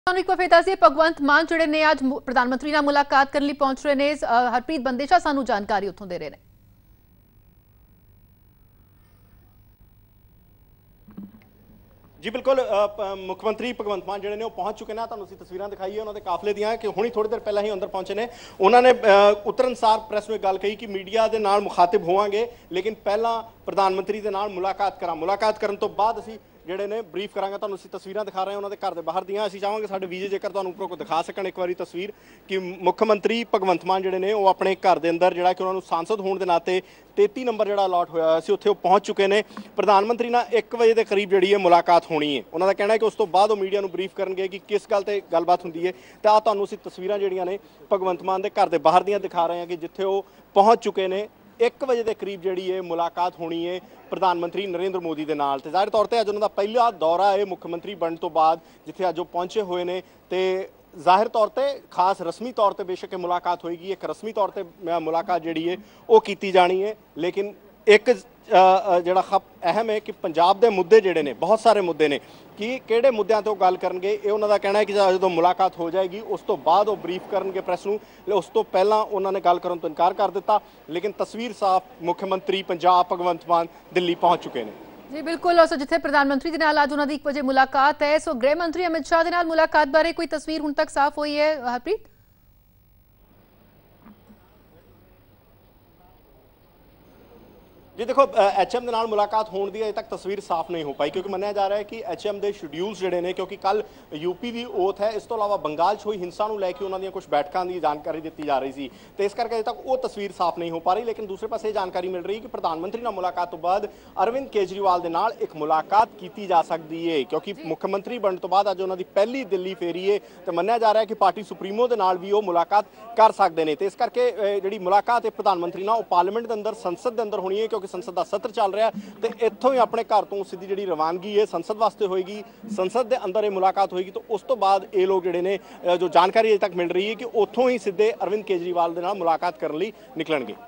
ਇੱਕ ਵਾਰ ਫੇਰ ਦੱਸਿए ਭਗਵੰਤ ਮਾਨ ਜਿਹੜੇ ਨੇ ਅੱਜ ਪ੍ਰਧਾਨ ਮੰਤਰੀ ਨਾਲ ਮੁਲਾਕਾਤ ਕਰਨ ਲਈ ਪਹੁੰਚ ਰਹੇ ਨੇ। ਹਰਪ੍ਰੀਤ ਬੰਦੇਸ਼ਾ ਸਾਨੂੰ ਜਾਣਕਾਰੀ ਉੱਥੋਂ ਦੇ ਰਹੇ ਨੇ। जी बिल्कुल मुख्यमंत्री भगवंत मान जिहड़े ने पहुंच चुके हैं। तुहानूं असीं तस्वीरां दिखाई उन्होंने काफले दियां कि हुणी थोड़ी देर पहले ही अंदर पहुंचे ने। उन्होंने उतरन सार प्रेस में गल कही कि मीडिया के नाल मुखातिब होवांगे, लेकिन पहला प्रधानमंत्री के नाल मुलाकात करन तो बाद असीं ਜਿਹੜੇ ਨੇ ਬਰੀਫ ਕਰਾਂਗੇ। ਤੁਹਾਨੂੰ ਅਸੀਂ ਤਸਵੀਰਾਂ ਦਿਖਾ ਰਹੇ ਹਾਂ ਉਹਨਾਂ ਦੇ ਘਰ ਦੇ ਬਾਹਰ ਦੀਆਂ। ਅਸੀਂ ਚਾਹਾਂਗੇ ਸਾਡੇ ਵੀਜ਼ੇ ਜੇਕਰ ਤੁਹਾਨੂੰ ਉੱਪਰੋਂ ਦਿਖਾ ਸਕਣ ਇੱਕ ਵਾਰੀ ਤਸਵੀਰ ਕਿ ਮੁੱਖ ਮੰਤਰੀ ਭਗਵੰਤ ਮਾਨ ਜਿਹੜੇ ਨੇ ਉਹ ਆਪਣੇ ਘਰ ਦੇ ਅੰਦਰ ਜਿਹੜਾ ਕਿ ਉਹਨਾਂ ਨੂੰ ਸਾਂਸਦ ਹੋਣ ਦੇ ਨਾਤੇ 33 ਨੰਬਰ ਜਿਹੜਾ ਅਲਾਟ ਹੋਇਆ ਸੀ ਉੱਥੇ ਉਹ ਪਹੁੰਚ ਚੁੱਕੇ ਨੇ। ਪ੍ਰਧਾਨ ਮੰਤਰੀ ਨਾਲ 1 ਵਜੇ ਦੇ ਕਰੀਬ ਜਿਹੜੀ ਹੈ ਮੁਲਾਕਾਤ ਹੋਣੀ ਹੈ। ਉਹਨਾਂ ਦਾ ਕਹਿਣਾ ਹੈ ਕਿ ਉਸ ਤੋਂ ਬਾਅਦ ਉਹ ਮੀਡੀਆ ਨੂੰ ਬਰੀਫ ਕਰਨਗੇ ਕਿ ਕਿਸ ਗੱਲ ਤੇ ਗੱਲਬਾਤ ਹੁੰਦੀ ਹੈ। ਤੇ ਆ ਤੁਹਾਨੂੰ ਅਸੀਂ ਤਸਵੀਰਾਂ ਜਿਹੜੀਆਂ ਨੇ ਭਗਵੰਤ ਮਾਨ ਦੇ ਘਰ ਦੇ ਬਾਹਰ ਦੀਆਂ ਦਿਖਾ ਰਹੇ ਹਾਂ ਕਿ ਜਿੱਥੇ ਉਹ ਪਹੁੰਚ ਚੁੱਕੇ ਨੇ। 1 ਵਜੇ ਦੇ ਕਰੀਬ ਜਿਹੜੀ ਹੈ ਮੁਲਾਕਾਤ ਹੋਣੀ ਹੈ ਪ੍ਰਧਾਨ ਮੰਤਰੀ ਨਰਿੰਦਰ ਮੋਦੀ ਦੇ ਨਾਲ। ਤੇ ਜ਼ਾਹਿਰ ਤੌਰ ਤੇ ਅੱਜ ਉਹਨਾਂ ਦਾ ਪਹਿਲਾ ਦੌਰਾ ਹੈ ਮੁੱਖ ਮੰਤਰੀ ਬਣਨ ਤੋਂ ਬਾਅਦ, ਜਿੱਥੇ ਅੱਜ ਉਹ ਪਹੁੰਚੇ ਹੋਏ ਨੇ। ਤੇ ਜ਼ਾਹਿਰ ਤੌਰ ਤੇ ਖਾਸ ਰਸਮੀ ਤੌਰ ਤੇ ਬੇਸ਼ੱਕ ਮੁਲਾਕਾਤ ਹੋਏਗੀ, ਇੱਕ ਰਸਮੀ ਤੌਰ ਤੇ ਮੁਲਾਕਾਤ ਜਿਹੜੀ ਹੈ ਉਹ ਕੀਤੀ ਜਾਣੀ ਹੈ। ਲੇਕਿਨ ਇੱਕ ਜਿਹੜਾ ਅਹਿਮ ਹੈ ਕਿ ਪੰਜਾਬ ਦੇ ਮੁੱਦੇ ਜਿਹੜੇ ਨੇ, ਬਹੁਤ ਸਾਰੇ ਮੁੱਦੇ ਨੇ, ਕਿ ਕਿਹੜੇ ਮੁੱਦਿਆਂ ਤੋਂ ਗੱਲ ਕਰਨਗੇ ਇਹ ਉਹਨਾਂ ਦਾ ਕਹਿਣਾ ਹੈ ਕਿ ਜਦੋਂ ਮੁਲਾਕਾਤ ਹੋ ਜਾਏਗੀ ਉਸ ਤੋਂ ਬਾਅਦ ਉਹ ਬਰੀਫ ਕਰਨਗੇ ਪ੍ਰੈਸ ਨੂੰ। ਉਸ ਤੋਂ ਪਹਿਲਾਂ ਉਹਨਾਂ ਨੇ ਗੱਲ ਕਰਨ ਤੋਂ ਇਨਕਾਰ ਕਰ ਦਿੱਤਾ। ਲੇਕਿਨ ਤਸਵੀਰ ਸਾਫ਼, ਮੁੱਖ ਮੰਤਰੀ ਪੰਜਾਬ ਭਗਵੰਤ ਮਾਨ ਦਿੱਲੀ ਪਹੁੰਚ ਚੁੱਕੇ ਨੇ। जी बिल्कुल। और जिथे प्रधानमंत्री दे नाल आज उन्हां दी 1 वजे मुलाकात है, सो गृह मंत्री अमित शाह दे नाल मुलाकात बारे कोई तस्वीर हुण तक साफ हुई है हरप्रीत? जी देखो, HM के नाल मुलाकात होने की अजे तक तस्वीर साफ नहीं हो पाई, क्योंकि मन्निया जा रहा है कि HM के शेड्यूल्स जोड़े ने, क्योंकि कल यूपी की ओथ है, इस तो इलावा बंगाल च हुई हिंसा को लैके उन्होंने कुछ बैठकों की जानकारी दी जा रही थी। तो इस करके अजे तक वो तस्वीर साफ नहीं हो पा रही। लेकिन दूसरे पासे जानकारी मिल रही है कि प्रधानमंत्री नाल मुलाकात तो बाद अरविंद केजरीवाल के नाल एक मुलाकात की जा सकती है, क्योंकि मुख्यमंत्री बनने तो बाद अज उन्होंने पहली दिल्ली फेरी है। तो मन्निया जा रहा है कि पार्टी सुप्रीमो के नाल भी वो मुलाकात कर सकते हैं। तो इस करके जी मुलाकात है प्रधानमंत्री नाल पार्लीमेंट के अंदर, संसद के अंदर होनी है, क्योंकि संसद का सत्र चल रहा है। तो इत्थों ही अपने घर तो सीधी जी रवानगी है संसद वास्ते होएगी, संसद के अंदर ये मुलाकात होएगी। तो उस तो बाद ये लोग जोड़े ने जो जानकारी अजे तक मिल रही है कि उत्थों ही सीधे अरविंद केजरीवाल के नाल मुलाकात करने लई निकलणगे।